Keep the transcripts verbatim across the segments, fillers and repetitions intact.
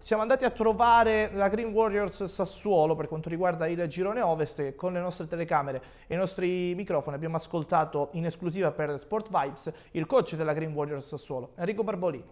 siamo andati a trovare la Green Warriors Sassuolo per quanto riguarda il girone Ovest e con le nostre telecamere e i nostri microfoni abbiamo ascoltato in esclusiva per Sport Vibes il coach della Green Warriors Sassuolo, Enrico Barbolini.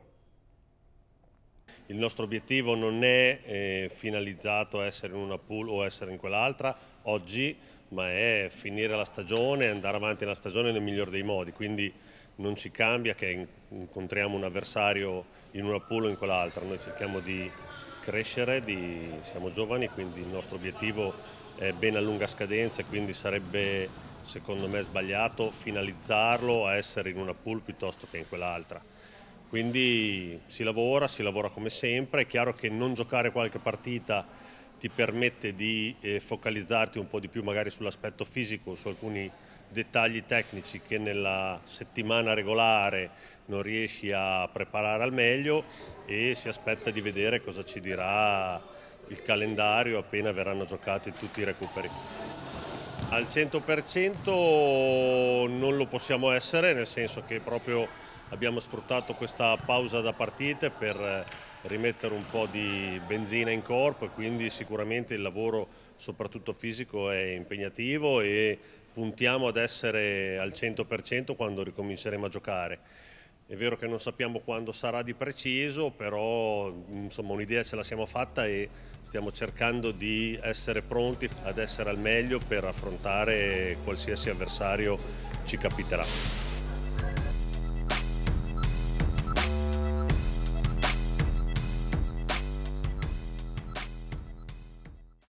Il nostro obiettivo non è eh, finalizzato a essere in una pool o essere in quell'altra oggi, ma è finire la stagione e andare avanti nella stagione nel miglior dei modi, quindi non ci cambia che incontriamo un avversario in una pool o in quell'altra, noi cerchiamo di crescere, di, siamo giovani, quindi il nostro obiettivo è ben a lunga scadenza e quindi sarebbe secondo me sbagliato finalizzarlo a essere in una pool piuttosto che in quell'altra. Quindi si lavora, si lavora come sempre, è chiaro che non giocare qualche partita ti permette di eh, focalizzarti un po' di più magari sull'aspetto fisico, su alcuni dettagli tecnici che nella settimana regolare non riesci a preparare al meglio e si aspetta di vedere cosa ci dirà il calendario appena verranno giocati tutti i recuperi. Al cento per cento non lo possiamo essere, nel senso che proprio abbiamo sfruttato questa pausa da partite per rimettere un po' di benzina in corpo e quindi sicuramente il lavoro soprattutto fisico è impegnativo e puntiamo ad essere al cento per cento quando ricominceremo a giocare. È vero che non sappiamo quando sarà di preciso, però insomma un'idea ce la siamo fatta e stiamo cercando di essere pronti ad essere al meglio per affrontare qualsiasi avversario ci capiterà.